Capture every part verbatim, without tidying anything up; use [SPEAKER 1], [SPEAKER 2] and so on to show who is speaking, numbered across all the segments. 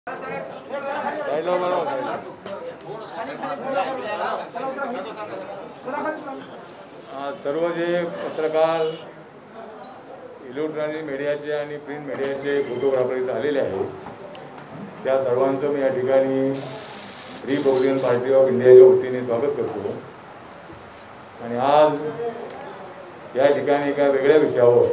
[SPEAKER 1] सर्व जे पत्रकार, इलेक्ट्रॉनिक मीडियाचे आणि प्रिंट मीडियाचे फोटोग्राफर इथे आलेले आहेत, त्या सर्वांचं मी या ठिकाणी रिपब्लिकन पार्टी ऑफ इंडियाच्या वतीने स्वागत करतो। आणि आज या ठिकाणी एका वेगळ्या विषयावर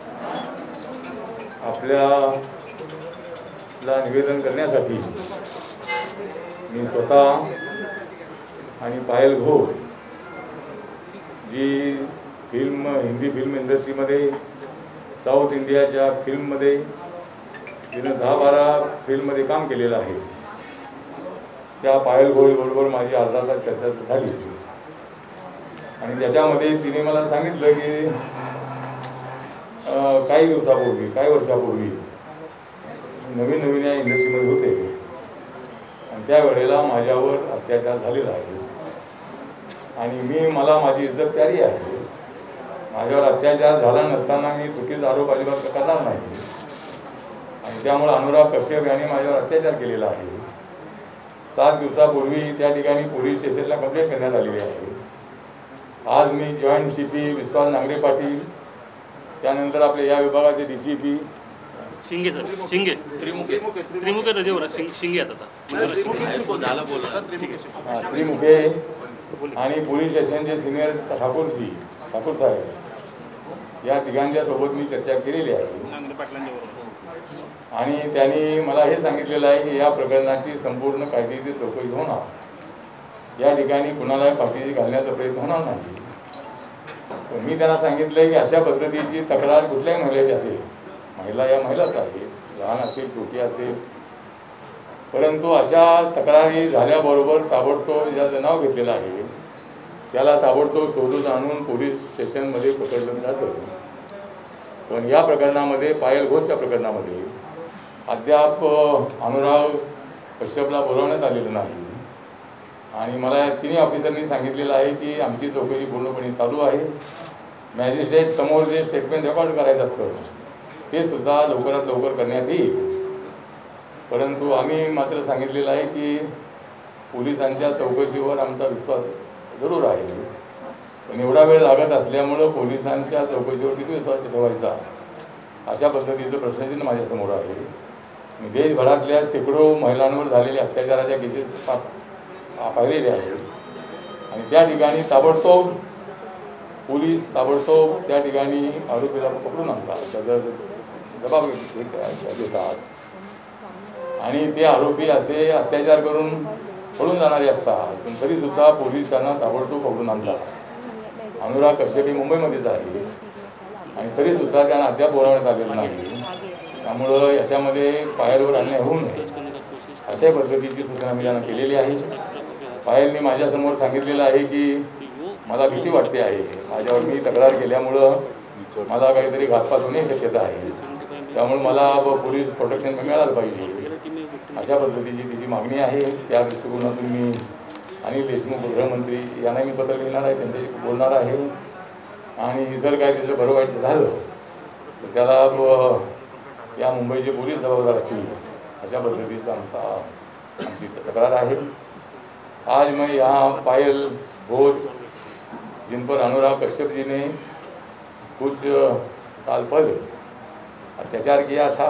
[SPEAKER 1] आपल्याला निवेदन करण्यासाठी मी स्वतः आणि पायल घोष जी फिल्म हिंदी फिल्म इंडस्ट्रीमध्ये साऊथ इंडियाच्या फिल्ममध्ये तिने दहा बारा फिल्ममध्ये काम केलेलं आहे, त्या पायल घोष बरोबर माझी अर्धा तास चर्चा झाली आणि त्याच्यामध्ये तिने मला सांगितलं की काही दिवसापूर्वी काही वर्षापूर्वी नवीन नवीन या इंडस्ट्रीमध्ये होते आणि त्यावेळेला माझ्यावर अत्याचार झालेला आहे आणि मी मला माझी इज्जत प्यारी आहे। माझ्यावर अत्याचार झाला नसताना मी चुकीचा आरोप अजिबात करणार नाही आणि त्यामुळे अनुराग कश्यप यांनी माझ्यावर अत्याचार केलेला आहे। सात दिवसापूर्वी त्या ठिकाणी पोलीस स्टेशनला कंप्लेंट करण्यात आलेली आहे। आज मी जॉईंट सी पी विश्वास नांगरे पाटील, त्यानंतर आपले या विभागाचे D C P
[SPEAKER 2] Shinge sir Shinge Trimukhe Trimukhe रजेवर शिंगे आता
[SPEAKER 1] त्रिमुखे आणि पोलीस स्टेशनचे सिनियर ठाकूरजी ठाकूर साहेब या तिघांच्या सोबत मी चर्चा केलेली आहे आणि त्यांनी मला हे सांगितलेलं आहे की या प्रकरणाची संपूर्ण कायदेशीर चौकशी होणार, या ठिकाणी कुणाला फाशीची घालण्याचा प्रयत्न होणार नाही। मी त्यांना सांगितलं की अशा पद्धतीची तक्रार कुठल्याही महिलेची असेल, महिला या महिलाच आहे, लहान असेल छोटी असेल, परंतु अशा तक्रारी झाल्याबरोबर ताबडतोब ज्याचं नाव घेतलेलं आहे त्याला ताबडतोब शोधून आणून पोलीस स्टेशनमध्ये पकडलं जातं। पण या प्रकरणामध्ये पायल घोषच्या प्रकरणामध्ये अद्याप अनुराग कश्यपला बोलावण्यात आलेलं नाही आणि मला तिन्ही ऑफिसरनी सांगितलेलं आहे की आमची चौकशी पूर्णपणे चालू आहे। मॅजिस्ट्रेट समोर जे स्टेटमेंट रेकॉर्ड करायचं असतं ते सुद्धा लवकरात लवकर करण्यात येईल, परंतु आम्ही मात्र सांगितलेलं आहे की पोलिसांच्या चौकशीवर आमचा विश्वास जरूर आहे, पण एवढा वेळ लागत असल्यामुळं पोलिसांच्या चौकशीवर किती विश्वास ठेवायचा अशा पद्धतीचं प्रश्नचिन्ह माझ्यासमोर आहे। देशभरातल्या शेकडो महिलांवर झालेल्या अत्याचाराच्या केसेस पाहिलेले आहेत आणि त्या ठिकाणी ताबडतोब पोलीस ताबडतोब त्या ठिकाणी आरोपीला पकडून आणतात, त्याचा जबाब देतात आणि ते आरोपी असे अत्याचार करून पळून जाणारे असतात, पण तरीसुद्धा पोलीस त्यांना ताबडतोब पकडून आणतात। अनुराग कश्यप ही मुंबईमध्येच आहे आणि तरीसुद्धा त्यांना अद्याप बोलावण्यात आलेलं नाही, त्यामुळं याच्यामध्ये पायलवर अन्याय होऊ नये अशा पद्धतीची सूचना मी त्यांना केलेली आहे। पायलने माझ्यासमोर सांगितलेलं आहे की मला भीती वाटते आहे, माझ्यावर मी तक्रार केल्यामुळं मला काहीतरी घातपात होण्याची शक्यता आहे, त्यामुळे मला पोलीस प्रोटेक्शन मिळालं पाहिजे अशा पद्धतीची तिची मागणी आहे। त्या दृष्टिकोनातून मी अनिल देशमुख गृहमंत्री यांना मी पत्र लिहिणार आहे, त्यांच्याशी बोलणार आहे आणि जर काय त्याचं बरं वाईट झालं तर त्याला या मुंबईचे पोलीस जबाबदार असतील अशा पद्धतीचा आमचा आमची तक्रार आहे। आज मैं यहाँ पायल घोष जिन पर अनुराग कश्यप जी ने कुछ साल पहले अत्याचार किया था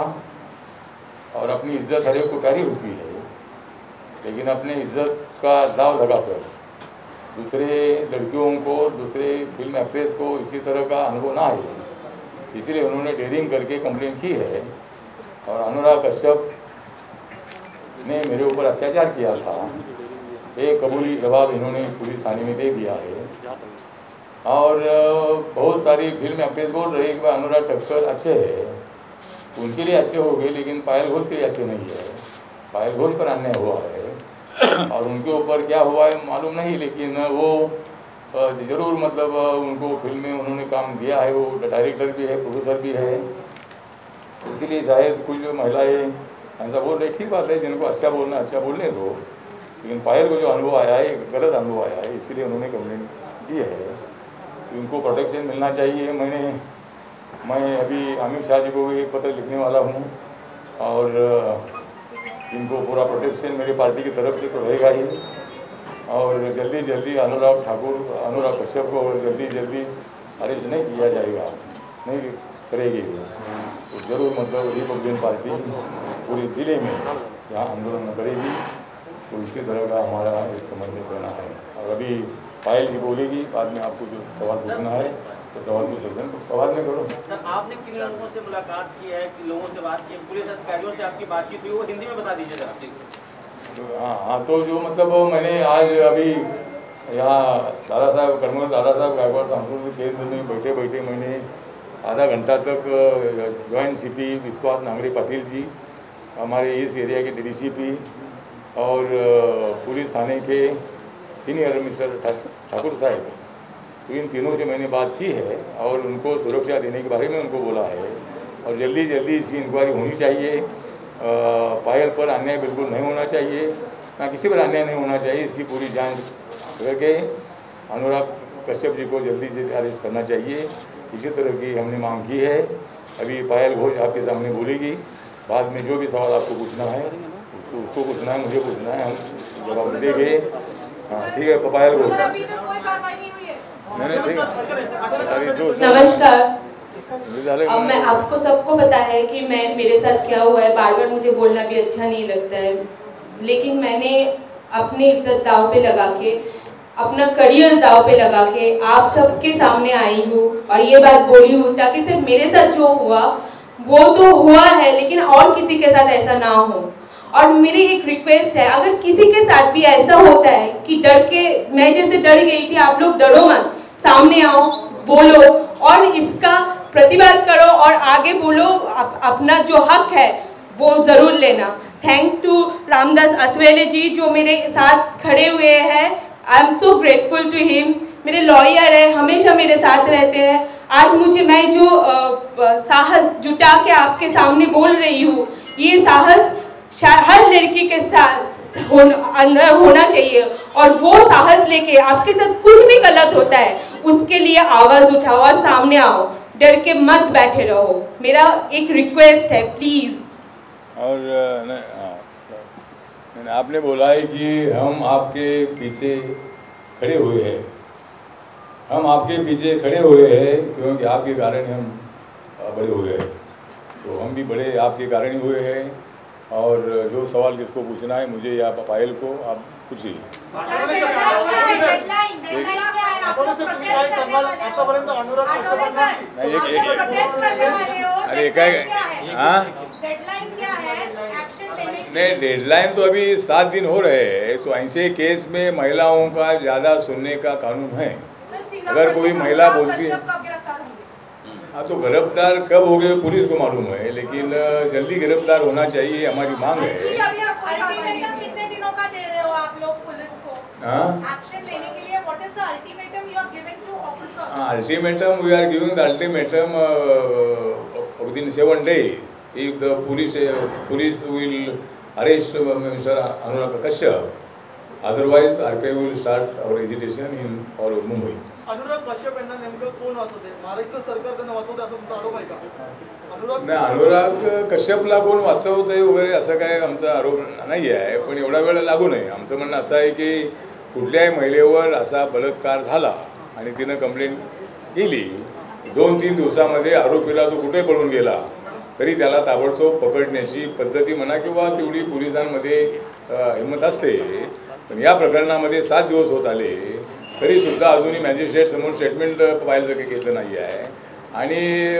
[SPEAKER 1] और अपनी इज्जत हर एक को प्यारी होती है, लेकिन अपने इज्जत का दाव लगाकर दूसरे लड़कियों को, दूसरे फिल्म एक्ट्रेस को इसी तरह का अनुभव ना आए, इसलिए उन्होंने डेयरिंग करके कंप्लेंट की है और अनुराग कश्यप ने मेरे ऊपर अत्याचार किया था, एक कबूली जवाब इन्होंने पुलिस थाने में दे दिया है और बहुत सारी फिल्म एक्ट्रेस बोल रही है कि अनुराग कश्यप अच्छे हैं, उनके लिए अच्छे हो गए, लेकिन पायल घोष के लिए अच्छे नहीं है। पायल घोष पर अन्याय हुआ है और उनके ऊपर क्या हुआ है मालूम नहीं, लेकिन वो ज़रूर मतलब उनको फिल्म में उन्होंने काम दिया है, वो डायरेक्टर भी है, प्रोड्यूसर भी है, इसीलिए शायद कुछ जो महिलाएँ ऐसा बोल रही, ठीक बात है, जिनको अच्छा बोलना अच्छा बोलने दो, लेकिन पायल को जो अनुभव आया है गलत अनुभव आया है, इसलिए उन्होंने कंप्लेंट की है। उनको प्रोटेक्शन मिलना चाहिए। मैंने मैं अभी अमित शाह जी को एक पत्र लिखने वाला हूँ और इनको पूरा प्रोटेक्शन मेरी पार्टी की तरफ से तो रहेगा ही, और जल्दी जल्दी अनुराग ठाकुर अनुराग कश्यप को जल्दी जल्दी अरेस्ट नहीं किया जाएगा, नहीं करेगी तो जरूर मतलब रिपब्लिकन पार्टी पूरे जिले में यहाँ आंदोलन करेगी। तो इसी तरह का हमारा एक समन्वय करना है। और अभी पायल जी बोलेगी, बाद में आपको जो सवाल पूछना है तो सवाल पूछ सकते हैं, तो सवाल में करो।
[SPEAKER 3] सर, आपने किन लोगों से मुलाकात की है, किन लोगों से बात की है, पुलिस अधिकारियों से आपकी बातचीत हुई, वो हिंदी में बता दीजिए जरा प्लीज।
[SPEAKER 1] हाँ हाँ, तो जो मतलब मैंने आज अभी यहाँ दादा साहब कर्मल दादा साहब गायकवाड़ सांस्कृतिक केंद्र में बैठे बैठे मैंने आधा घंटा तक जॉइंट सीपी विश्वास नांगरे पाटिल जी, हमारे इस एरिया के डीडीसीपी और पुलिस थाने के सीनियर मिस्टर ठाकुर साहब, तो इन तीनों से मैंने बात की है और उनको सुरक्षा देने के बारे में उनको बोला है और जल्दी जल्दी इसकी इंक्वायरी होनी चाहिए। पायल पर अन्याय बिल्कुल नहीं होना चाहिए, ना किसी पर अन्याय नहीं होना चाहिए, इसकी पूरी जांच करके अनुराग कश्यप जी को जल्दी जल्दी अरेस्ट करना चाहिए। इसी तरह की हमने मांग की है। अभी पायल घोष आपके सामने बोलेगी, बाद में जो भी सवाल आपको पूछना है उसको उसको पूछना है, मुझे पूछना है, हम जवाब देंगे। हाँ ठीक है, पायल घोष। मैंने ठीक है,
[SPEAKER 4] नमस्कार। अब मैं आपको सबको पता है कि मैं मेरे साथ क्या हुआ है, बार बार मुझे बोलना भी अच्छा नहीं लगता है, लेकिन मैंने अपनी इज्जत दांव पे लगा के, अपना करियर दांव पे लगा के आप सबके सामने आई हूँ और ये बात बोली हूँ ताकि सिर्फ मेरे साथ जो हुआ वो तो हुआ है, लेकिन और किसी के साथ ऐसा ना हो। और मेरी एक रिक्वेस्ट है, अगर किसी के साथ भी ऐसा होता है कि डर के, मैं जैसे डर गई थी, आप लोग डरो मत, सामने आओ, बोलो और इसका प्रतिवाद करो और आगे बोलो, अप, अपना जो हक है वो जरूर लेना। थैंक टू रामदास अथवेले जी जो मेरे साथ खड़े हुए हैं, I am so grateful to him. मेरे लॉयर है, हमेशा मेरे साथ रहते हैं। आज मुझे मैं जो आ, साहस जुटा के आपके सामने बोल रही हूँ, ये साहस हर लड़की के साथ अंदर होना चाहिए और वो साहस लेके आपके साथ कुछ भी गलत होता है उसके लिए आवाज उठाओ और सामने आओ, डर के मत बैठे रहो। मेरा एक रिक्वेस्ट है प्लीज।
[SPEAKER 1] और न, न, आपने बोला है कि हम आपके पीछे खड़े हुए हैं, हम आपके पीछे खड़े हुए हैं क्योंकि आपके कारण हम बड़े हुए हैं, तो हम भी बड़े आपके कारण ही हुए हैं। और जो सवाल जिसको पूछना है मुझे या पायल को, आप पूछिए। अरे क्या हाँ नहीं, डेडलाइन तो अभी सात दिन हो रहे हैं, तो ऐसे केस में महिलाओं का ज़्यादा सुनने का कानून है। अगर कोई महिला बोलती है हाँ तो गिरफ्तार कब हो गए पुलिस को मालूम है, लेकिन जल्दी गिरफ्तार होना चाहिए, हमारी मांग है।
[SPEAKER 5] कितने दिनों का दे रहे हो आप लोग पुलिस को
[SPEAKER 1] एक्शन
[SPEAKER 5] लेने के लिए? What is the ultimatum you are giving to officers?
[SPEAKER 1] Ultimatum we are giving the ultimatum within seven days if the police uh, police will arrest uh, Mister Anurag Kashyap, otherwise R P I will start our agitation in or Mumbai.
[SPEAKER 3] Anurag Kashyap यांना नेमकं कोण वाचवते? महाराष्ट्र सरकार त्यांना वाचवते असं तुमचा आरोप आहे का? अनुराग
[SPEAKER 1] नाही, अनुराग कश्यपला कोण वाचवतंय वगैरे असं काय आमचा आरोप नाही आहे, पण एवढा वेळ लागू नये। आमचं म्हणणं असं आहे की कुठल्याही महिलेवर असा बलात्कार झाला आणि तिनं कंप्लेंट केली, दोन तीन दिवसामध्ये आरोपीला तो कुठे पळून गेला तरी त्याला ताबडतोब पकडण्याची पद्धती म्हणा किंवा तेवढी पोलिसांमध्ये हिंमत असते। पण या प्रकरणामध्ये सात दिवस होत आले तरी सुद्धा अजूनही मॅजिस्ट्रेट समोर स्टेटमेंट पाहायचं काही घेतलं नाही आहे आणि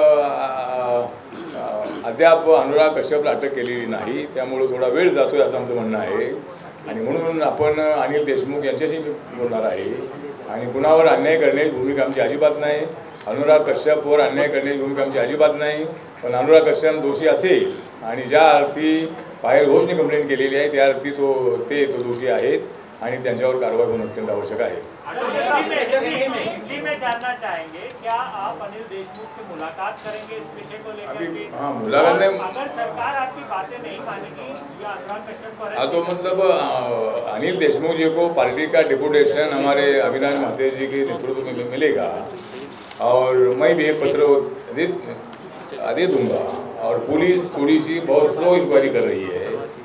[SPEAKER 1] अद्याप अनुराग कश्यपला अटक केलेली नाही, त्यामुळे थोडा वेळ जातोय असं आमचं म्हणणं आहे। आणि म्हणून आपण अनिल देशमुख यांच्याशी बोलणार आहे आणि कुणावर अन्याय करण्याची भूमिका आमची अजिबात नाही, अनुराग कश्यपवर अन्याय करण्याची भूमिका आमची अजिबात नाही। पण अनुराग कश्यप दोषी असेल आणि ज्या अर्थी पायल घोषने कंप्लेंट केलेली आहे त्या अर्थी तो ते तो दोषी आहेत आणि त्यांच्यावर कारवाई होणं अत्यंत आवश्यक आहे।
[SPEAKER 6] हिंदी में जानना चाहेंगे क्या आप अनिल देशमुख से मुलाकात करेंगे इस विषय को लेकर?
[SPEAKER 1] अभी हाँ मुलाकात नहीं,
[SPEAKER 6] अगर सरकार आपकी बातें नहीं मानेगी या अनुराग कश्यप पर
[SPEAKER 1] हाँ तो मतलब अनिल देशमुख जी को पार्टी का डिपुटेशन हमारे अविनाश महाते जी के नेतृत्व में मिलेगा और मैं भी एक पत्र दे दे दूंगा। और पुलिस थोड़ी सी बहुत स्लो इंक्वायरी कर रही है,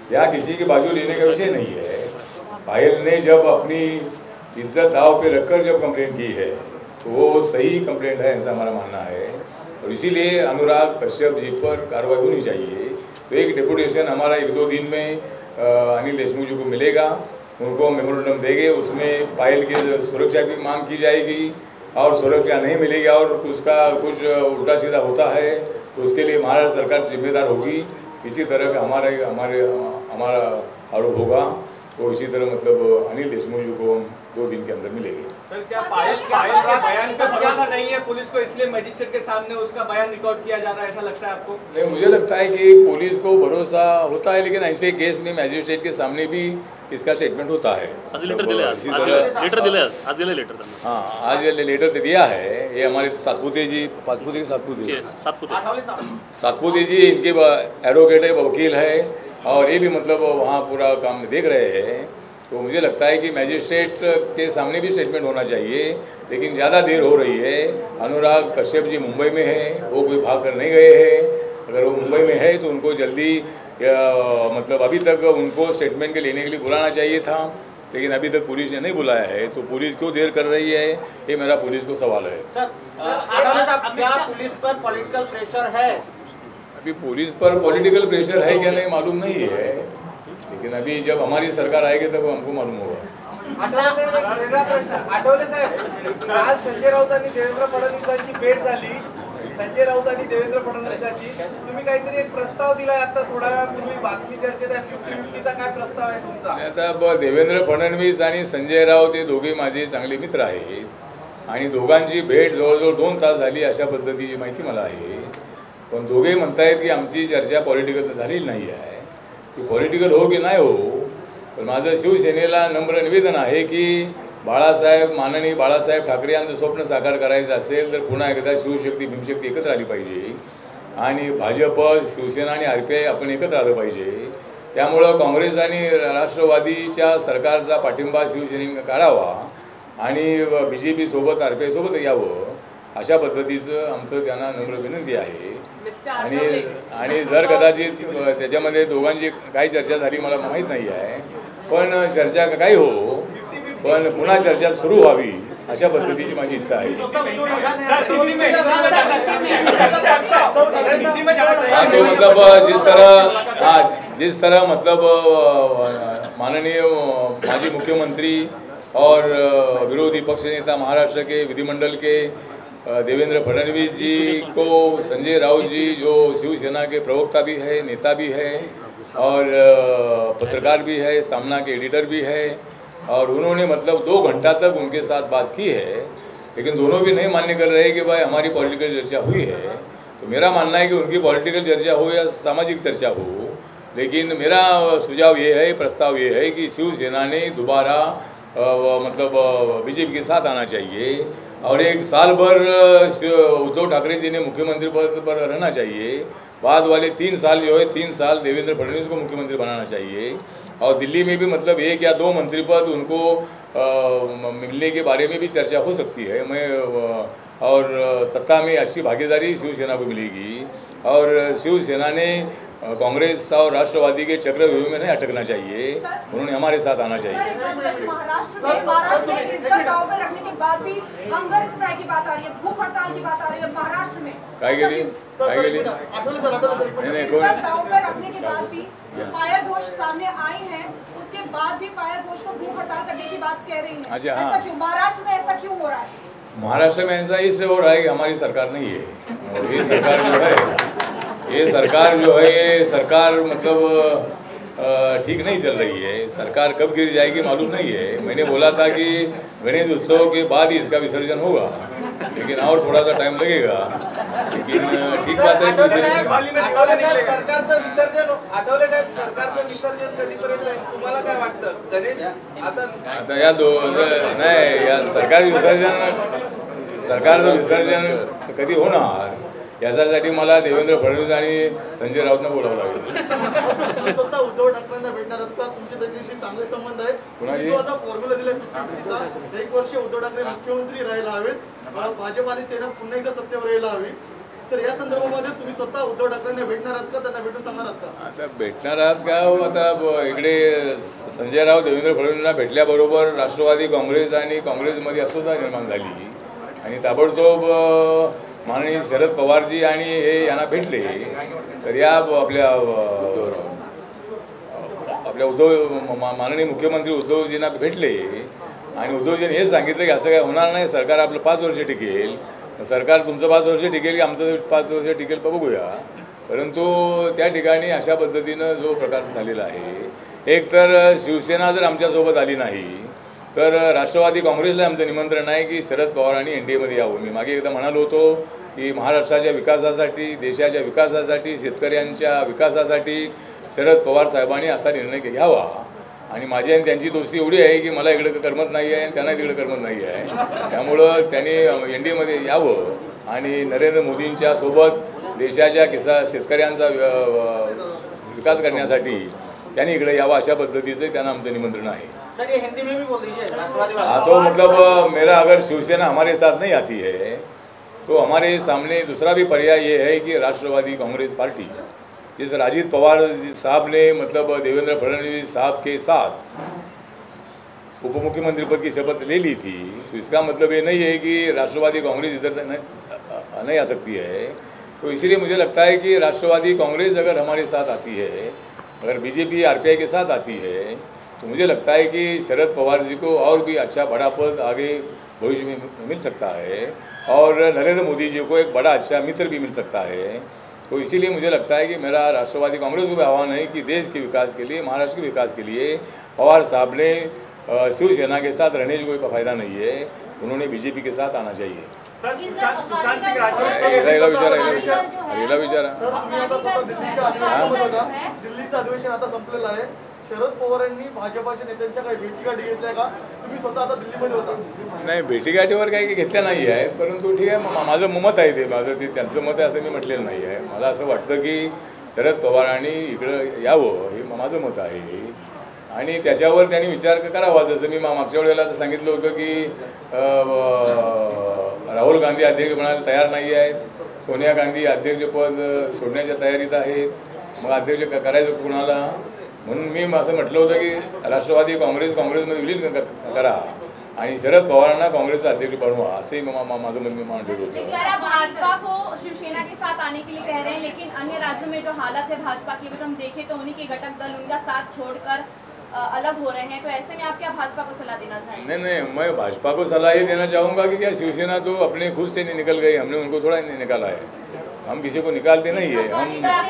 [SPEAKER 1] यहाँ किसी की बाजू लेने का विषय नहीं है। पायल ने जब अपनी इज्जत दाव पे रखकर जब कंप्लेंट की है तो वो सही कंप्लेंट है, ऐसा हमारा मानना है। और इसीलिए अनुराग कश्यप जी पर कार्रवाई होनी चाहिए। तो एक डेपुटेशन हमारा एक दो दिन में अनिल देशमुख जी को मिलेगा, उनको मेमोरेंडम देंगे, उसमें पायल की सुरक्षा की मांग की जाएगी और सुरक्षा नहीं मिलेगी और उसका कुछ उल्टा सीधा होता है तो उसके लिए महाराष्ट्र सरकार जिम्मेदार होगी। इसी तरह का हमारे हमारे हमारा आरोप होगा। तो इसी तरह मतलब अनिल देशमुख जी को दो दिन के अंदर मिलेगी।
[SPEAKER 7] सर, क्या पायल पायल के बयान पे भरोसा नहीं है पुलिस को, इसलिए मजिस्ट्रेट के सामने उसका बयान रिकॉर्ड किया जा रहा है, ऐसा लगता है आपको?
[SPEAKER 1] नहीं, मुझे लगता है कि पुलिस को भरोसा होता है, लेकिन ऐसे केस में मजिस्ट्रेट के सामने भी इसका स्टेटमेंट होता है।
[SPEAKER 2] आज लेटर दिले, आज लेटर दिले, आज दिले लेटर त्यांना।
[SPEAKER 1] हाँ, आज लेटर तो दिया है। ये हमारे सातपुते जी, पासपुते के सातपुते
[SPEAKER 2] सातपुते
[SPEAKER 1] सातपुते जी इनके एडवोकेट है, वकील है और ये भी मतलब वहाँ पूरा काम देख रहे हैं। तो मुझे लगता है कि मैजिस्ट्रेट के सामने भी स्टेटमेंट होना चाहिए, लेकिन ज़्यादा देर हो रही है। अनुराग कश्यप जी मुंबई में है, वो कोई भाग कर नहीं गए हैं। अगर वो मुंबई में है तो उनको जल्दी या, मतलब अभी तक उनको स्टेटमेंट के लेने के लिए बुलाना चाहिए था, लेकिन अभी तक पुलिस ने नहीं बुलाया है। तो पुलिस क्यों देर कर रही है, ये मेरा पुलिस को सवाल है।
[SPEAKER 3] सर, क्या पुलिस पर पॉलिटिकल प्रेशर है?
[SPEAKER 1] अभी पुलिस पर पॉलिटिकल प्रेशर है क्या नहीं मालूम नहीं है, लेकिन अभी जब हमारी सरकार आएगी तब हमको मालूम होगा।
[SPEAKER 8] आठवले साहेब, काल संजय राऊत आणि देवेंद्र फडणवीसांची भेट झाली। संजय राऊत आणि देवेंद्र फडणवीसांची तुम्ही काहीतरी एक प्रस्ताव दिलाय आता थोड्या वेळापूर्वी बातमी चर्चेत आहे, फिफ्टी फिफ्टीचा काय प्रस्ताव आहे तुमचा?
[SPEAKER 1] आता देवेंद्र फडणवीस आणि संजय राऊत हे दोघे माझे चांगले मित्र आहेत आणि दोघांची भेट जवळजवळ दोन तास झाली अशा पद्धतीची माहिती मला आहे। पण दोघे म्हणतायत की आमची चर्चा पॉलिटिकल झालेली नाही आहे। की पॉलिटिकल हो की नाही हो, पण माझं शिवसेनेला नम्र निवेदन आहे की बाळासाहेब माननीय बाळासाहेब ठाकरे यांचं स्वप्न साकार करायचं असेल तर पुन्हा एकदा शिवशक्ती भीमशक्ती एकत्र आली पाहिजे आणि भाजप शिवसेना आणि आर पी आय आपण एकत्र आलं पाहिजे। त्यामुळं काँग्रेस आणि राष्ट्रवादीच्या सरकारचा पाठिंबा शिवसेनेने काढावा आणि बी जे पी सोबत आर पी आय सोबत यावं, अशा पद्धतीचं आमचं त्यांना नम्र विनंती आहे। आणि आणि जर कदाचित त्याच्यामध्ये दोघांची काही चर्चा झाली मला माहीत नाही आहे, पण चर्चा काही हो, पण पुन्हा चर्चा सुरू व्हावी अशा पद्धतीची माझी इच्छा आहे। हाँ, तो मतलब जिस तरह हाँ जिस तरह मतलब माननीय माजी मुख्यमंत्री और विरोधी पक्ष नेता महाराष्ट्र के विधिमंडल के देवेंद्र फडणवीस जी को संजय राउत जी जो शिवसेना के प्रवक्ता भी है, नेता भी है और पत्रकार भी है, सामना के एडिटर भी है, और उन्होंने मतलब दो घंटा तक उनके साथ बात की है, लेकिन दोनों भी नहीं मान्य कर रहे कि भाई हमारी पॉलिटिकल चर्चा हुई है। तो मेरा मानना है कि उनकी पॉलिटिकल चर्चा हो या सामाजिक चर्चा हो, लेकिन मेरा सुझाव ये है, प्रस्ताव ये है कि शिवसेना ने दोबारा मतलब बीजेपी के साथ आना चाहिए और एक साल भर उद्धव ठाकरे जी ने मुख्यमंत्री पद पर रहना चाहिए। बाद वाले तीन साल जो है तीन साल देवेंद्र फडणवीस को मुख्यमंत्री बनाना चाहिए और दिल्ली में भी मतलब एक या दो मंत्री पद उनको आ, मिलने के बारे में भी चर्चा हो सकती है। मैं और सत्ता में अच्छी भागीदारी शिवसेना को मिलेगी और शिवसेना ने कांग्रेस और राष्ट्रवादी के चक्रव्यूह में नहीं अटकना चाहिए, उन्होंने हमारे साथ आना चाहिए।
[SPEAKER 5] महाराष्ट्र में महाराष्ट्र में इज्जत दांव पे रखने के बाद भी हंगर स्ट्राइक की बात आ रही है, भूख हड़ताल की बात आ रही है महाराष्ट्र में।
[SPEAKER 1] काय के लिए काय के लिए
[SPEAKER 5] इज्जत दांव पे रखने के बाद भी पायल घोष सामने आई हैं, उसके बाद भी पायल घोष को भूख हड़ताल करने की बात कह रही है।
[SPEAKER 1] अच्छा, हाँ।
[SPEAKER 5] ऐसा क्यों महाराष्ट्र में ऐसा क्यों हो रहा है?
[SPEAKER 1] महाराष्ट्र में ऐसा इसलिए हो रहा है कि हमारी सरकार नहीं है और ये सरकार जो है ये सरकार जो है ये सरकार मतलब ठीक नहीं चल रही है। सरकार कब गिर जाएगी मालूम नहीं है। मैंने बोला था कि गणेश उत्सव के बाद ही इसका विसर्जन होगा, लेकिन और थोड़ा सा टाइम लगेगा, लेकिन ठीक बात है।
[SPEAKER 8] सरकारचं विसर्जन आठवले साहेब, सरकारचं विसर्जन कधीपर्यंत आहे तुम्हाला काय वाटतं? गणेश आता
[SPEAKER 1] आता या दो नाही या सरकारी विसर्जन सरकारचं विसर्जन कधी होणार याच्यासाठी मला देवेंद्र फडणवीस आणि संजय राऊतना बोलावं लागेल।
[SPEAKER 9] स्वतः उद्धव ठाकरेंना भेटणार असतात, तुमचे त्यांच्याशी चांगले संबंध आहेत,
[SPEAKER 1] कुणाची
[SPEAKER 9] आता फॉर्म्युला दिला फिफ्टीचा एक वर्ष उद्धव ठाकरे मुख्यमंत्री राहायला हवेत, भाजप आणि सेना पुन्हा एकदा सत्तेवर यायला हवी, तर या संदर्भामध्ये तुम्ही स्वतः उद्धव ठाकरेंना भेटणार आहात का, त्यांना भेटून सांगणार आहात का?
[SPEAKER 1] आता भेटणार आहात का हो? आता ब- इकडे संजय राऊत देवेंद्र फडणवीसांना भेटल्याबरोबर राष्ट्रवादी काँग्रेस आणि काँग्रेसमध्ये अस्वस्थता निर्माण झाली आणि ताबडतोब अ, माननीय शरद पवारजी आणि हे यांना भेटले. तर या ब- आपल्या अ, आपल्या उद्धव मा- माननीय मुख्यमंत्री उद्धवजींना भेटले आणि उद्धवजींनी हेच सांगितलं की असं काय होणार नाही, सरकार आपलं पाच वर्ष टिकेल, सरकार तुमचं पाच वर्ष टिकेल की आमचं पाच वर्ष टिकेल बघूया. परंतु त्या ठिकाणी अशा पद्धतीनं जो प्रकार झालेला आहे, एक तर शिवसेना जर आमच्यासोबत आली नाही तर राष्ट्रवादी काँग्रेसला आमचं निमंत्रण आहे की शरद पवारांनी एन डी एमध्ये यावं. मी मागे एकदा म्हणालो होतो की महाराष्ट्राच्या विकासासाठी, देशाच्या विकासासाठी, शेतकऱ्यांच्या विकासासाठी शरद पवार साहेबांनी असा निर्णय घ्यावा. आणि माझी आणि त्यांची दोस्ती एवढी आहे की मला इकडं करमत नाही आहे आणि त्यांना तिकडे करमत नाही आहे. त्यामुळं त्यांनी एन डी एमध्ये यावं आणि नरेंद्र मोदींच्या सोबत देशाच्या किसा शेतकऱ्यांचा विकास करण्यासाठी त्यांनी इकडे यावं, अशा पद्धतीचं त्यांना आमचं निमंत्रण आहे.
[SPEAKER 3] सर ये हिंदी में भी बोल दीजिए राष्ट्रवादी
[SPEAKER 1] हाँ, तो मतलब मेरा अगर शिवसेना हमारे साथ नहीं आती है तो हमारे सामने दूसरा भी पर्याय ये है कि राष्ट्रवादी कांग्रेस पार्टी, जिस अजीत पवार साहब ने मतलब देवेंद्र फडणवीस साहब के साथ उप मुख्यमंत्री पद की शपथ ले ली थी, तो इसका मतलब ये नहीं है कि राष्ट्रवादी कांग्रेस इधर नहीं, नहीं आ सकती है. तो इसीलिए मुझे लगता है कि राष्ट्रवादी कांग्रेस अगर हमारे साथ आती है, अगर बीजेपी आरपीआई के साथ आती है, तो मुझे लगता है कि शरद पवार जी को और भी अच्छा बड़ा पद आगे भविष्य में मिल सकता है और नरेंद्र मोदी जी को एक बड़ा अच्छा मित्र भी मिल सकता है. तो इसीलिए मुझे लगता है कि मेरा राष्ट्रवादी कांग्रेस को भी आह्वान है कि देश के विकास के लिए, महाराष्ट्र के विकास के लिए पवार साहब ने शिवसेना के साथ रहने का कोई फायदा नहीं है, उन्होंने बीजेपी के साथ आना चाहिए.
[SPEAKER 7] सुशांत सिंह राजपूत
[SPEAKER 1] याला विचारा याला विचारा याला विचारा
[SPEAKER 9] सर, तुम्ही आता स्वतः दिल्लीच्या अधिवेशनामध्ये होता. दिल्लीचं अधिवेशन आता संपलेलं आहे. शरद पवारांनी भाजपाच्या नेत्यांच्या काही भेटीगाठी घेतल्या का? तुम्ही स्वतः आता दिल्लीमध्ये होता.
[SPEAKER 1] नाही, भेटीगाठीवर काही घेतल्या नाही आहे, परंतु ठीक आहे, मा- माझं मत आहे ते, माझं ते त्यांचं मत आहे असं मी म्हटलेलं नाही आहे. मला असं वाटतं की शरद पवारांनी इकडं यावं, हे माझं मत आहे आणि त्याच्यावर त्यांनी विचार करावा. जसं मी मा मागच्या वेळेला सांगितलं होतं की राहुल गांधी अध्यक्ष म्हणायला तयार नाही आहेत, सोनिया गांधी अध्यक्षपद सोडण्याच्या तयारीत आहेत, मग अध्यक्ष करायचं कुणाला, म्हणून मी असं म्हटलं होतं की राष्ट्रवादी काँग्रेस काँग्रेसमध्ये विलीन करा आणि शरद पवारांना काँग्रेसचा अध्यक्ष बनवा, असे माझं मन मी मांडलं होतं.
[SPEAKER 10] सर, आप भाजपा को शिवसेना के साथ आने के लिए कह रहे हैं, लेकिन अन्य राज्यों में जो हालत है भाजपा की, अगर हम देखें तो उन्हीं के घटक दल उनका साथ छोड़कर अलग हो रहे हैं, तो ऐसे में आप क्या भाजपा को सलाह देना चाहेंगे?
[SPEAKER 1] नहीं नहीं, मैं भाजपा को सलाह ये देना चाहूँगा कि क्या शिवसेना तो अपने खुद से नहीं निकल गई, हमने उनको थोड़ा नहीं निकाला है, हम किसी को निकालते नहीं है. हम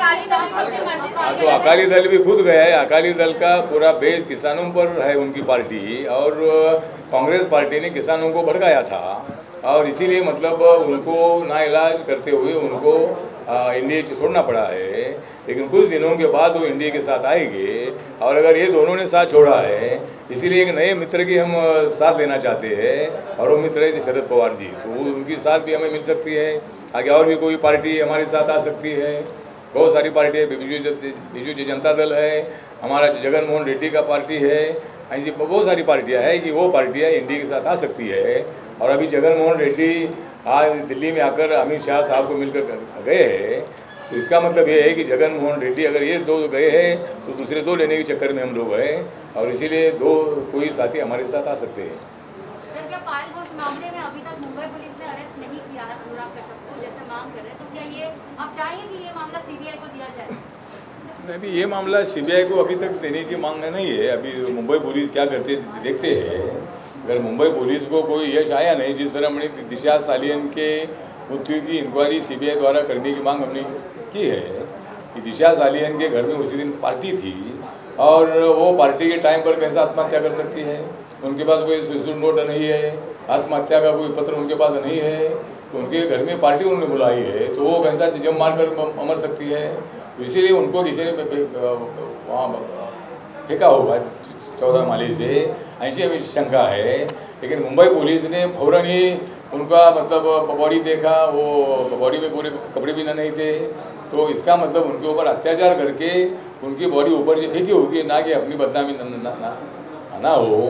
[SPEAKER 1] हाँ, तो अकाली दल भी खुद गया है. अकाली दल का पूरा बेस किसानों पर है उनकी पार्टी, और कांग्रेस पार्टी ने किसानों को भड़काया था और इसीलिए मतलब उनको नाइलाज करते हुए उनको इंडिया छोड़ना पड़ा है. लेकिन कुछ दिनों के बाद वो इंडिया के साथ आएंगे और अगर ये दोनों ने साथ छोड़ा है, इसीलिए एक नए मित्र की हम साथ लेना चाहते हैं और वो मित्र है शरद पवार जी, तो उनकी साथ भी हमें मिल सकती है. आगे और भी कोई पार्टी हमारे साथ आ सकती है, बहुत सारी पार्टी है, बीजू बीजू जनता दल है, हमारा जगन मोहन रेड्डी का पार्टी है, ऐसी बहुत सारी पार्टियां हैं कि वो पार्टियां इंडिया के साथ आ सकती है. और अभी जगन मोहन रेड्डी आज दिल्ली में आकर अमित शाह साहब को मिलकर गए हैं, तो इसका मतलब ये है कि जगन मोहन रेड्डी अगर ये दो गए हैं तो दूसरे दो लेने के चक्कर में हम लोग हैं और इसीलिए दो कोई साथी हमारे साथ आ सकते हैं.
[SPEAKER 10] सर, क्या पायल घोष मामले में अभी तक मुंबई पुलिस ने अरेस्ट नहीं किया है अनुराग कश्यप को, जैसे मांग कर रहे हैं, तो क्या ये आप चाहेंगे कि ये मामला सीबीआई को दिया जाए?
[SPEAKER 1] नहीं, अभी ये मामला सीबीआई को अभी तक देने की मांग नहीं है. अभी मुंबई पुलिस क्या करते देखते हैं. अगर मुंबई पुलिस को कोई यश आया नहीं, जिस तरह हमने दिशा सालियन के मृत्यु की इंक्वायरी सीबीआई द्वारा करने की मांग हमने की है कि दिशा सालियन के घर में उसी दिन पार्टी थी और वो पार्टी के टाइम पर कैसे आत्महत्या कर सकती है, उनके पास कोई सुसाइड नोट नहीं है, आत्महत्या का कोई पत्र उनके पास नहीं है, तो उनके घर में पार्टी उन्होंने बुलाई है, तो वो कैसा जम मार कर मर सकती है. तो इसीलिए उनको किसी ने वहाँ फेंका होगा चौदह माले से, ऐसी शंका है. लेकिन मुंबई पुलिस ने फौरन ही उनका मतलब बॉडी देखा, वो बॉडी में पूरे कपड़े भी नहीं थे, तो इसका मतलब उनके ऊपर अत्याचार करके उनकी बॉडी ऊपर से फेंकी होगी, ना कि अपनी बदनामी ना, ना, ना, ना हो.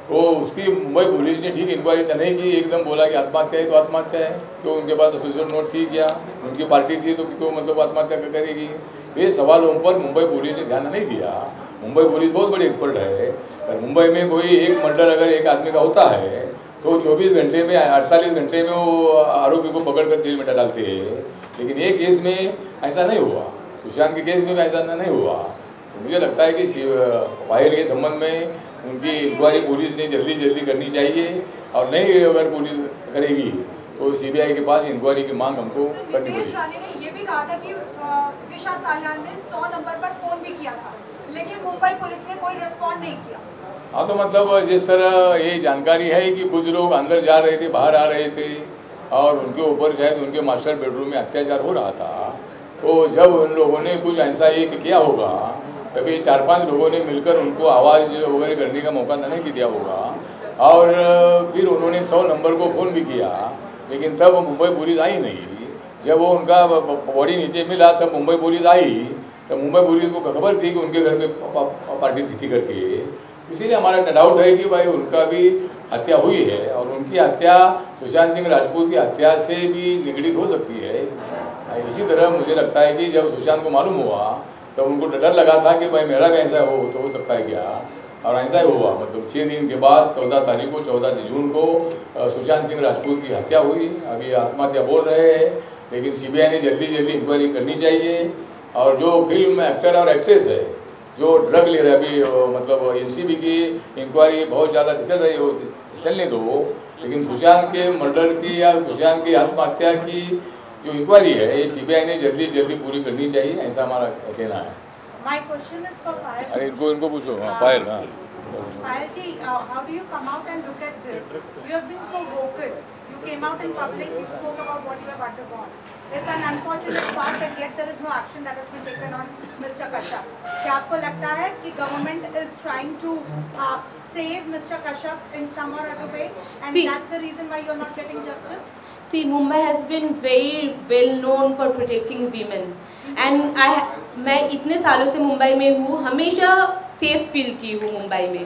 [SPEAKER 1] वो उसकी मुंबई पुलिस ने ठीक इंक्वायरी तो नहीं की, एकदम बोला कि आत्महत्या है तो आत्महत्या है, क्यों उनके पास सुसाइड नोट थी क्या, उनकी पार्टी थी तो क्यों मतलब आत्महत्या करेगी। ये सवालों पर मुंबई पुलिस ने ध्यान नहीं दिया। मुंबई पुलिस बहुत बड़ी एक्सपर्ट है, और मुंबई में कोई एक मर्डर अगर एक आदमी का होता है तो चौबीस घंटे में अड़तालीस घंटे में वो आरोपी को पकड़ कर जेल में डालते हैं, लेकिन ये केस में ऐसा नहीं हुआ। सुशांत के केस में भी ऐसा नहीं हुआ। तो मुझे लगता है कि पायल के संबंध में उनकी इंक्वायरी पुलिस ने जल्दी जल्दी करनी चाहिए, और नहीं अगर पुलिस करेगी तो सीबीआई के पास इंक्वायरी की मांग हमको करनी
[SPEAKER 5] नितेश
[SPEAKER 1] पड़ेगी।
[SPEAKER 5] राणे ने ये भी कहा था कि दिशा सालियान ने सौ नंबर पर फोन भी किया था, लेकिन मुंबई पुलिस ने कोई रिस्पॉन्ड नहीं किया।
[SPEAKER 1] हाँ, तो मतलब जिस तरह ये जानकारी है कि कुछ लोग अंदर जा रहे थे, बाहर आ रहे थे, और उनके ऊपर शायद उनके मास्टर बेडरूम में अत्याचार हो रहा था, तो जब उन लोगों ने कुछ ऐसा एक किया होगा, तभी चार पांच लोगों ने मिलकर उनको आवाज़ वगैरह करने का मौका नहीं दिया होगा, और फिर उन्होंने सौ नंबर को फ़ोन भी किया, लेकिन तब मुंबई पुलिस आई नहीं। जब वो उनका बॉडी नीचे मिला तब मुंबई पुलिस आई, तो मुंबई पुलिस को खबर थी कि उनके घर में पार्टी थी करके। इसीलिए हमारा डाउट है कि भाई उनका भी हत्या हुई है, और उनकी हत्या सुशांत सिंह राजपूत की हत्या से भी निगड़ित हो सकती है। इसी तरह मुझे लगता है कि जब सुशांत को मालूम हुआ तो उनको डर लगा था कि भाई मेरा कैसा हो तो हो सकता है क्या, और ऐसा ही हुआ। मतलब छः दिन के बाद चौदह तारीख को चौदह जून को सुशांत सिंह राजपूत की हत्या हुई। अभी आत्महत्या बोल रहे हैं, लेकिन सीबीआई ने जल्दी जल्दी इंक्वायरी करनी चाहिए। और जो फिल्म एक्टर और एक्ट्रेस है जो ड्रग ले रहे, अभी मतलब एनसीबी की इंक्वायरी बहुत ज़्यादा चल रही हो, चलने दो, लेकिन सुशांत के मर्डर की या सुशांत की आत्महत्या की जो इंक्वायरी है ये सीबीआई ने जल्दी जल्दी पूरी करनी चाहिए, ऐसा हमारा कहना है।
[SPEAKER 11] My question is for Payal.
[SPEAKER 1] अरे इनको इनको पूछो। हाँ, पायल। हाँ,
[SPEAKER 11] Payal ji, uh, how do you come out and look at this? You have been so vocal. You came out in public, you spoke about what you have undergone. It's an unfortunate fact and yet there is no action that has been taken on Mister Kashyap. क्या आपको लगता है कि government is trying to uh, save Mister Kashyap in some or other way, and
[SPEAKER 4] See,
[SPEAKER 11] that's the reason why you are not getting justice?
[SPEAKER 4] See, Mumbai has been very well known for protecting women, and I मैं इतने सालों से मुंबई में हूँ, हमेशा safe feel की हूँ मुंबई में।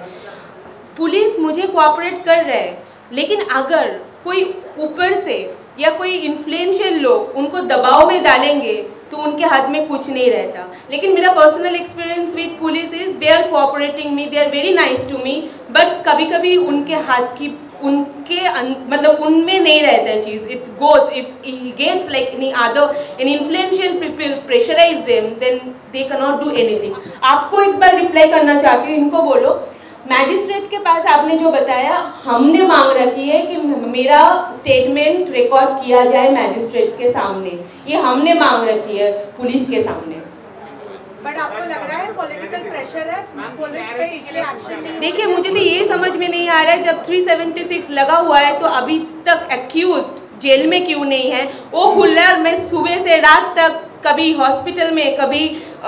[SPEAKER 4] पुलिस मुझे कोऑपरेट कर रहा है, लेकिन अगर कोई ऊपर से या कोई इन्फ्लुएंशियल लोग उनको दबाव में डालेंगे तो उनके हाथ में कुछ नहीं रहता। लेकिन मेरा personal experience with police is they are cooperating me, they are very nice to me, but कभी कभी उनके हाथ की उनके मतलब उनमें नहीं रहता है चीज़। It goes if he gets like any other an influential people pressurise them then they can not do anything. आपको एक बार रिप्लाई करना चाहती हूँ, इनको बोलो मैजिस्ट्रेट के पास आपने जो बताया, हमने मांग रखी है कि मेरा स्टेटमेंट रिकॉर्ड किया जाए मैजिस्ट्रेट के सामने, ये हमने मांग रखी है पुलिस के सामने।
[SPEAKER 11] बट आपको लग रहा है पॉलिटिकल प्रेशर है पुलिस पे इसलिए एक्शन नहीं?
[SPEAKER 4] देखिए, मुझे तो ये समझ में नहीं आ रहा है, जब तीन सौ छिहत्तर लगा हुआ है तो अभी तक एक्यूज जेल में क्यों नहीं है? वो खुल रहा है, मैं सुबह से रात तक कभी हॉस्पिटल में, कभी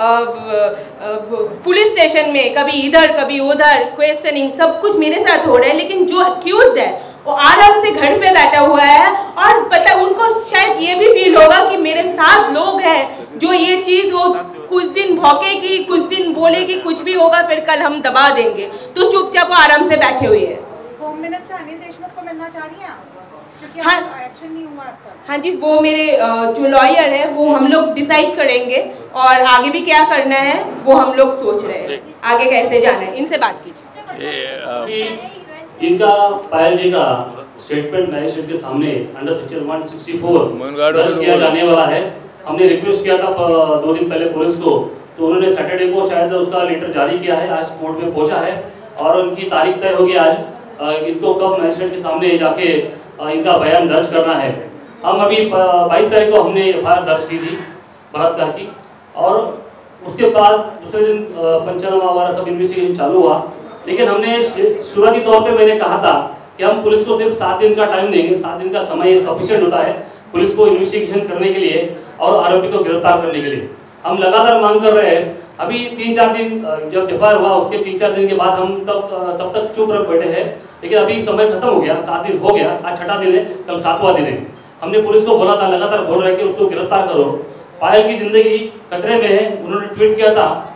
[SPEAKER 4] पुलिस स्टेशन में, कभी इधर कभी उधर क्वेश्चनिंग, सब कुछ मेरे साथ हो रहा है, लेकिन जो एक्यूज है वो आराम से घर पे बैठा हुआ है, और पता उनको शायद ये भी फील होगा कि मेरे साथ लोग हैं जो ये चीज़ वो कुछ दिन भौंकेगी, कुछ दिन बोलेगी, कुछ भी होगा, फिर कल हम दबा देंगे, तो चुपचाप वो आराम से बैठे हुए हैं।
[SPEAKER 11] होम मिनिस्टर अनिल देशमुख को मिलना चाह रही हैं आप? क्योंकि
[SPEAKER 4] हाँ,
[SPEAKER 11] एक्शन नहीं हुआ अब तक।
[SPEAKER 4] हाँ जी, वो मेरे जो लॉयर है वो हम लोग डिसाइड करेंगे, और आगे भी क्या करना है वो हम लोग सोच रहे हैं, आगे कैसे जाना है, इनसे बात कीजिए।
[SPEAKER 2] इनका पायल जी का स्टेटमेंट मैजिस्ट्रेट के सामने अंडर सेक्शन एक सौ चौंसठ दर्ज किया जाने वाला है। हमने रिक्वेस्ट किया था दो दिन पहले पुलिस को, तो उन्होंने सैटरडे को शायद उसका लेटर जारी किया है, आज कोर्ट में पहुंचा है और उनकी तारीख तय होगी आज। इनको कब मैजिस्ट्रेट के सामने जाके इनका बयान दर्ज करना है। हम अभी बाईस तारीख को हमने एफ आई आर दर्ज की थी बलात्कार की, और उसके बाद दूसरे दिन पंचनामा वगैरह सब इन्वेस्टिगेशन चालू हुआ। लेकिन हमने शुरुआती तौर पे मैंने कहा था कि हम पुलिस को सिर्फ सात दिन का टाइम देंगे, सात दिन का समय सफिशिएंट होता है पुलिस को इन्वेस्टिगेशन करने के लिए और आरोपी को गिरफ्तार करने के लिए। हम लगातार मांग कर रहे हैं। अभी तीन चार दिन जब एफ आई आर हुआ उसके तीन चार दिन के बाद हम तब तब तक चुप रह बैठे हैं, लेकिन अभी समय खत्म हो गया, सात दिन हो गया, आज छठा दिन है, कल सातवां दिन है। हमने पुलिस को बोला था, लगातार बोल रहे कि उसको गिरफ्तार करो, पायल की जिंदगी खतरे में है। उन्होंने ट्वीट किया था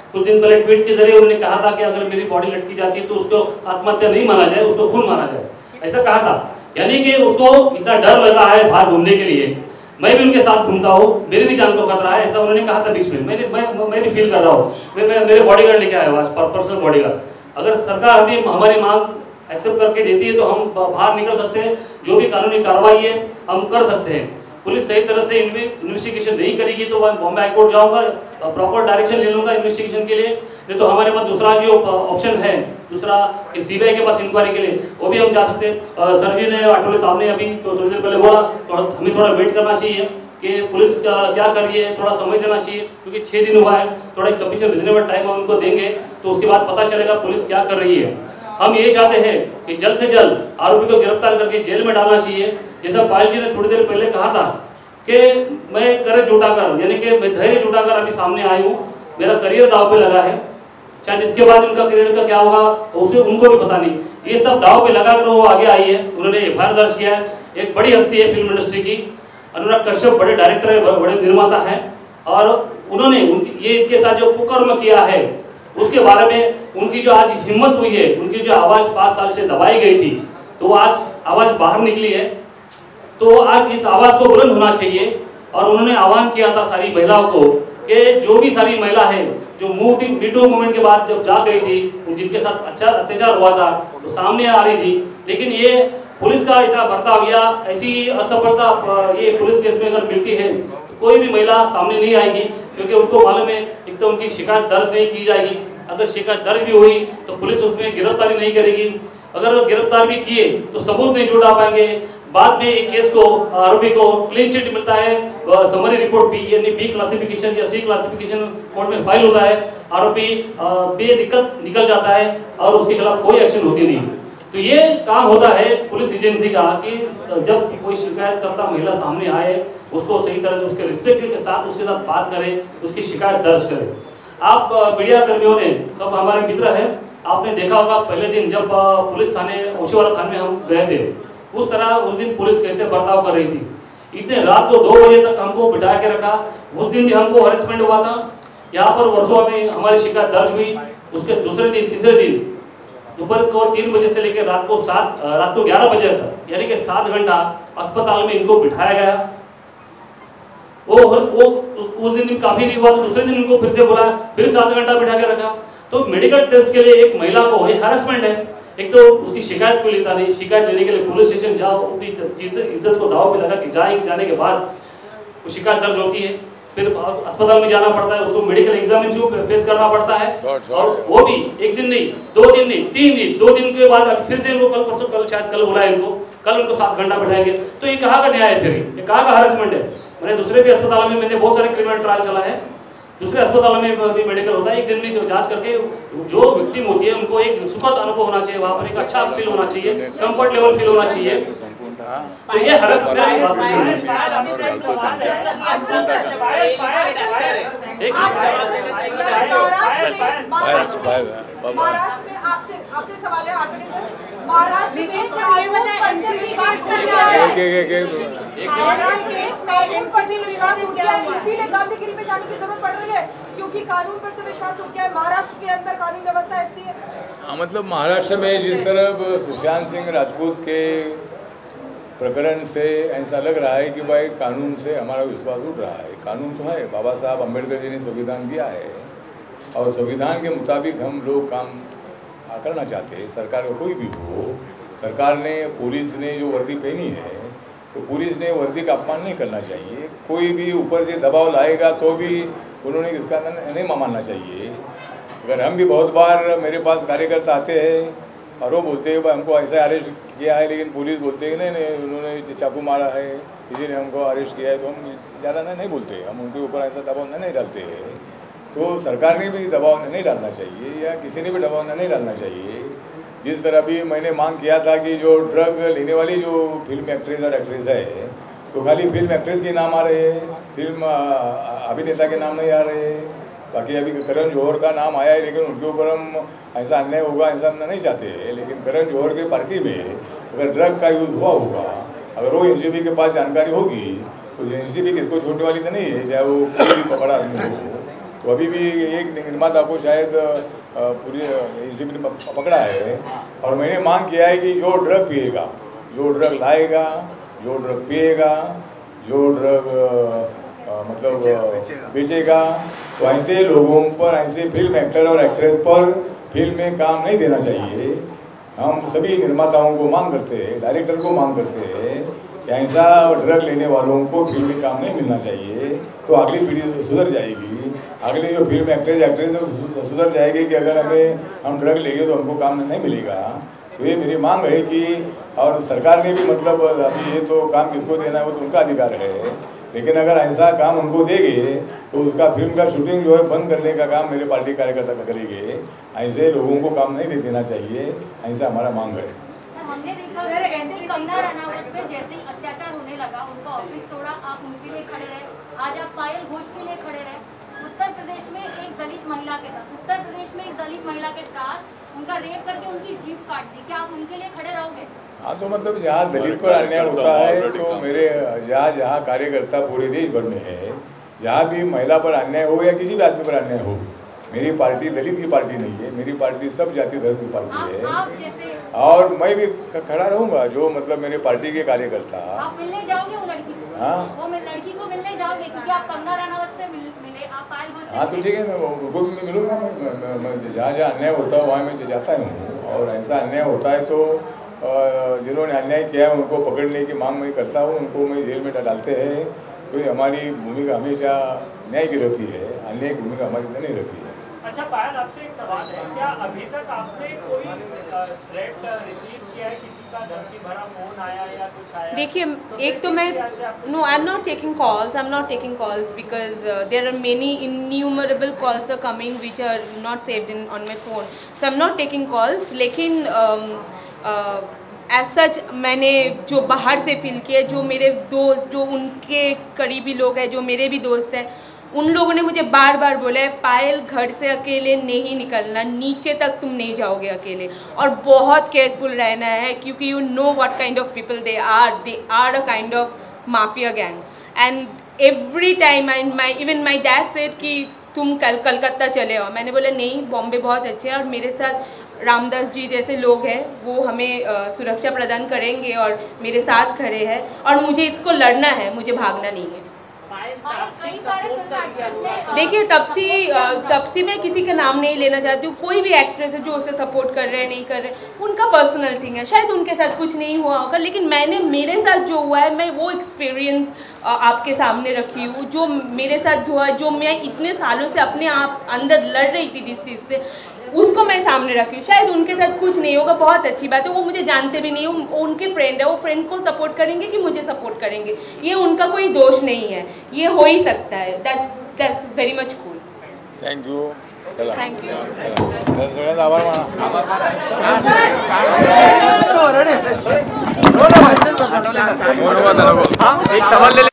[SPEAKER 2] कुछ दिन पहले ट्वीट के जरिए उन्होंने कहा था कि अगर मेरी बॉडी लटकी जाती है तो उसको आत्महत्या नहीं माना जाए, उसको खून माना जाए, ऐसा कहा था। यानी कि उसको इतना डर लगा है बाहर घूमने के लिए। मैं भी उनके साथ घूमता हूँ, मेरी भी जान को खतरा है, ऐसा उन्होंने कहा था बीच में। मैंने मैं मैं भी फील कर रहा हूँ, मैं, मैं मेरे बॉडीगार्ड लेके आया हूँ आज, पर्सनल बॉडीगार्ड। अगर सरकार अभी हमारी मांग एक्सेप्ट करके देती है तो हम बाहर निकल सकते हैं, जो भी कानूनी कार्रवाई है हम कर सकते हैं। पुलिस सही तरह से इन्वेस्टिगेशन नहीं करेगी तो मैं बॉम्बे हाईकोर्ट जाऊंगा, प्रॉपर डायरेक्शन ले लूंगा इन्वेस्टिगेशन के लिए। नहीं तो हमारे पास दूसरा जो ऑप्शन है, दूसरा सीबीआई के पास इंक्वायरी के लिए, वो भी हम जा सकते हैं। सर जी ने, आठवले साहब ने अभी तो थोड़ी देर पहले बोला, तो हमें थोड़ा वेट करना चाहिए कि पुलिस का क्या कर रही है, थोड़ा समय देना चाहिए, क्योंकि छः दिन हुआ है, थोड़ा एक सफिशिएंट रिजनेबल टाइम हम उनको देंगे तो उसके बाद पता चलेगा पुलिस क्या कर रही है। हम ये चाहते हैं कि जल्द से जल्द आरोपी को गिरफ्तार करके जेल में डालना चाहिए। जैसा पायल जी ने थोड़ी देर पहले कहा था कि मैं करें जुटाकर, यानी कि मैं धैर्य जुटाकर अभी सामने आई हूँ, मेरा करियर दाव पे लगा है, शायद इसके बाद उनका करियर का क्या होगा उसे उनको भी पता नहीं। ये सब दाव पे लगाकर वो आगे आई है, उन्होंने एफ आई आर दर्ज किया है। एक बड़ी हस्ती है फिल्म इंडस्ट्री की, अनुराग कश्यप बड़े डायरेक्टर है, बड़े निर्माता है, और उन्होंने ये इनके साथ जो कुकर्म किया है उसके बारे में उनकी जो आज हिम्मत हुई है, उनकी जो आवाज पाँच साल से दबाई गई थी तो आज आवाज बाहर निकली है। तो आज इस आवाज को बुलंद होना चाहिए। और उन्होंने आह्वान किया था सारी महिलाओं को कि जो भी सारी महिला है जो मीटू मूवमेंट के बाद जब जा गई थी, जिनके साथ अच्छा अत्याचार हुआ था तो सामने आ रही थी, लेकिन ये पुलिस का ऐसा बर्ताव या ऐसी असफलता ये पुलिस केस में अगर मिलती है तो कोई भी महिला सामने नहीं आएगी, क्योंकि उनको मालूम है एक तो उनकी शिकायत दर्ज नहीं की जाएगी, अगर शिकायत दर्ज भी हुई तो पुलिस उसमें गिरफ्तारी नहीं करेगी, अगर गिरफ्तार भी किए तो सबूत नहीं जुटा पाएंगे। बाद में एक केस को आरोपी को क्लीन चिट मिलता है, समरी रिपोर्ट बी यानी बी क्लासिफिकेशन या सी क्लासिफिकेशन कोर्ट में फाइल होता है, आरोपी बेदिक्कत निकल जाता है और उसके खिलाफ कोई एक्शन होती नहीं। तो ये काम होता है पुलिस एजेंसी का कि जब कोई शिकायत करता महिला सामने आए उसको सही तरह से उसके रिस्पेक्ट के साथ उसके साथ बात करें, उसकी शिकायत दर्ज करें। आप मीडिया कर्मियों ने सब हमारे मित्र हैं, आपने देखा होगा पहले दिन जब पुलिस थाने ओशीवाला थाने में हम गए थे, उस तरह उस दिन पुलिस कैसे बर्ताव कर रही थी। इतने रात को दो बजे तक हमको बिठा के रखा, उस दिन भी हमको हरेसमेंट हुआ था। यहाँ पर वर्षों में हमारी शिकायत दर्ज हुई, उसके दूसरे दिन तीसरे दिन दोपहर को तीन बजे से लेकर रात को सात रात को ग्यारह बजे तक यानी कि सात घंटा अस्पताल में इनको बिठाया गया। वो वो उस, उस दिन काफी नहीं हुआ तो दूसरे दिन इनको फिर से बोला, फिर सात घंटा बिठा के रखा। तो मेडिकल टेस्ट के लिए एक महिला को ये हरासमेंट है। एक तो उसकी शिकायत को लेता नहीं, शिकायत लेने के लिए पुलिस स्टेशन जाओ, अपनी इज्जत को दाव पे लगा के जाए, जाने के बाद वो शिकायत दर्ज होती है, फिर अस्पताल में जाना पड़ता है, उसको मेडिकल एग्जामिनेशन फेस करना पड़ता है, और वो भी एक दिन नहीं, दो दिन नहीं, तीन दिन दो दिन के बाद फिर से इनको कल परसों कल शायद कल बुलाए इनको, कल उनको सात घंटा बैठाएंगे। तो ये कहाँ का न्याय है? फिर ये कहाँ का हरासमेंट है? मैंने दूसरे भी अस्पताल में मैंने बहुत सारे क्रिमिनल ट्रायल चला है, दूसरे अस्पतालों में भी मेडिकल होता है, एक दिन में जो जांच करके जो विक्टिम होती है उनको एक सुखद अनुभव होना चाहिए, वहाँ पर एक अच्छा फील होना चाहिए, कंफर्ट लेवल फील होना चाहिए। तो ये हरासमेंट
[SPEAKER 5] महाराष्ट्र में आपसे आपसे सवाल है आठवले सर, महाराष्ट्र में कानून पर से विश्वास कर रहा है, महाराष्ट्र में कानून पर से विश्वास उठ गया है, इसीलिए गांधीगिरी में जाने की जरूरत पड़ रही है क्योंकि कानून पर से विश्वास उठ गया है। महाराष्ट्र के अंदर कानून व्यवस्था ऐसी है।
[SPEAKER 1] हाँ, मतलब महाराष्ट्र में जिस तरह सुशांत सिंह राजपूत के प्रकरण से ऐसा लग रहा है कि भाई कानून से हमारा विश्वास उठ रहा है। कानून तो है, बाबा साहब अम्बेडकर जी ने संविधान दिया है और संविधान के मुताबिक हम लोग काम करना चाहते हैं। सरकार का कोई भी हो, सरकार ने पुलिस ने जो वर्दी पहनी है तो पुलिस ने वर्दी का अपमान नहीं करना चाहिए। कोई भी ऊपर से दबाव लाएगा तो भी उन्होंने इसका नहीं मानना चाहिए। अगर हम भी बहुत बार मेरे पास कार्यकर्ता आते हैं और वो बोलते हैं भाई हमको ऐसा अरेस्ट किया है, लेकिन पुलिस बोलते हैं नहीं नहीं उन्होंने चाकू मारा है इसीलिए हमको अरेस्ट किया है, तो हम ज़्यादा नहीं बोलते, हम उनके ऊपर ऐसा दबाव नहीं डालते हैं। तो सरकार ने भी दबाव नहीं डालना चाहिए या किसी ने भी दबाव नहीं डालना चाहिए। जिस तरह भी मैंने मांग किया था कि जो ड्रग लेने वाली जो फिल्म एक्ट्रेस और एक्ट्रेस है तो खाली फिल्म एक्ट्रेस के नाम आ रहे हैं, फिल्म अभिनेता के नाम नहीं आ रहे हैं। बाकी अभी करण जौहर का नाम आया है लेकिन उनके ऊपर हम ऐसा अन्याय होगा ऐसा हम नहीं चाहते हैं। लेकिन करण जौहर के पार्टी में अगर ड्रग का यूज हुआ होगा, अगर वो एनसीबी के पास जानकारी होगी तो एनसीबी किसको छोड़ने वाली तो नहीं है, चाहे वो कोई भी पकड़ा आदमी हो। तो अभी भी एक निर्माता को शायद पूरी एसीबी ने पकड़ा है और मैंने मांग किया है कि जो ड्रग पिएगा, जो ड्रग लाएगा, जो ड्रग पिएगा, जो ड्रग मतलब बेचेगा, तो ऐसे लोगों पर, ऐसे फिल्म एक्टर और एक्ट्रेस पर फिल्म में काम नहीं देना चाहिए। हम सभी निर्माताओं को मांग करते हैं, डायरेक्टर को मांग करते हैं कि ऐसा ड्रग लेने वालों को फिल्म में काम नहीं मिलना चाहिए, तो अगली पीढ़ी सुधर जाएगी, अगले जो फिल्म एक्ट्रेस एक्ट्रेस सुधर जाएगी कि अगर हमें हम ड्रग लेंगे तो हमको काम नहीं मिलेगा। तो ये मेरी मांग है कि, और सरकार ने भी मतलब अभी ये तो काम किसको देना है वो तो उनका अधिकार है, लेकिन अगर ऐसा काम उनको देंगे तो उसका फिल्म का शूटिंग जो है बंद करने का काम मेरे पार्टी कार्यकर्ता करेंगे। ऐसे लोगों को काम नहीं दे देना चाहिए, ऐसा हमारा मांग है।
[SPEAKER 10] हमने देखा सर ऐसे कंगना रनावत पे जैसे ही अत्याचार होने लगा, उनका ऑफिस तोड़ा, आप उनके लिए खड़े रहे, आज आप पायल घोष के लिए खड़े रहे। उत्तर प्रदेश में एक दलित महिला के साथ उत्तर प्रदेश में एक दलित महिला के साथ उनका रेप करके उनकी जीभ काट दी, क्या आप उनके लिए खड़े रहोगे?
[SPEAKER 1] हाँ, तो मतलब जहाँ दलित पर अन्याय होता है तो मेरे जहाँ जहाँ कार्यकर्ता पूरे देश भर में है, जहाँ भी महिला पर अन्याय हो या किसी भी आदमी पर अन्याय हो, मेरी पार्टी दलित की पार्टी नहीं है, मेरी पार्टी सब जाति धर्म की पार्टी है।
[SPEAKER 10] आप जैसे
[SPEAKER 1] और मैं भी खड़ा रहूँगा, जो मतलब मेरे पार्टी के कार्यकर्ता।
[SPEAKER 10] आप मिलने जाओगे वो लड़की को?
[SPEAKER 1] हाँ,
[SPEAKER 10] वो लड़की को मिलने जाओगे क्योंकि आप कंगना रनावत से मिले, आप पायल घोष से।
[SPEAKER 1] हाँ, तो ठीक है, मैं उनको भी मिलूंगा। मैं जहाँ जहाँ अन्याय होता है वहाँ मैं जाता हूँ, और ऐसा अन्याय होता है तो जिन्होंने अन्याय किया है उनको पकड़ने की मांग मैं करता हूँ, उनको मैं जेल में डालते हैं। तो हमारी भूमिका हमेशा न्याय की रहती है, अन्याय की भूमिका हमारी नहीं रहती है।
[SPEAKER 6] अच्छा पायल, आपसे एक सवाल है, क्या अभी तक आपने कोई थ्रेट रिसीव किया है, किसी का धमकी भरा फोन आया या कुछ आया?
[SPEAKER 4] देखिए, एक तो मैं no I am not taking calls I am not taking calls because there are many innumerable calls are coming which are not saved in on my phone, so I am not taking calls. लेकिन as such मैंने जो बाहर से feel किया, जो मेरे दोस्त, जो उनके करीबी लोग हैं, जो मेरे भी दोस्त हैं, उन लोगों ने मुझे बार बार बोला है पायल घर से अकेले नहीं निकलना, नीचे तक तुम नहीं जाओगे अकेले, और बहुत केयरफुल रहना है क्योंकि you know what kind of people they are they are a kind of mafia gang. And every time I my even my dad said कि तुम कल कलकत्ता चले आओ, मैंने बोला नहीं, बॉम्बे बहुत अच्छे है और मेरे साथ रामदास जी जैसे लोग हैं वो हमें आ, सुरक्षा प्रदान करेंगे और मेरे साथ खड़े हैं, और मुझे इसको लड़ना है, मुझे भागना नहीं है। देखिए, तपसी तपसी मैं किसी का नाम नहीं लेना चाहती हूँ, कोई भी एक्ट्रेस है जो उसे सपोर्ट कर रहे हैं नहीं कर रहे, उनका पर्सनल थिंग है, शायद उनके साथ कुछ नहीं हुआ होगा, लेकिन मैंने मेरे साथ जो हुआ है मैं वो एक्सपीरियंस आपके सामने रखी हूँ। जो मेरे साथ हुआ है, जो मैं इतने सालों से अपने आप अंदर लड़ रही थी जिस चीज़ से, उसको मैं सामने रखी हूँ। शायद उनके साथ कुछ नहीं होगा, बहुत अच्छी बात है, वो मुझे जानते भी नहीं, वो उनके फ्रेंड है, वो फ्रेंड को सपोर्ट करेंगे कि मुझे सपोर्ट करेंगे, ये उनका कोई दोष नहीं है, ये हो ही सकता है। That's that's very much cool.
[SPEAKER 1] Thank you.
[SPEAKER 4] Thank you.
[SPEAKER 1] सगळ्यांचा आभार माना।
[SPEAKER 7] एक सवाल ले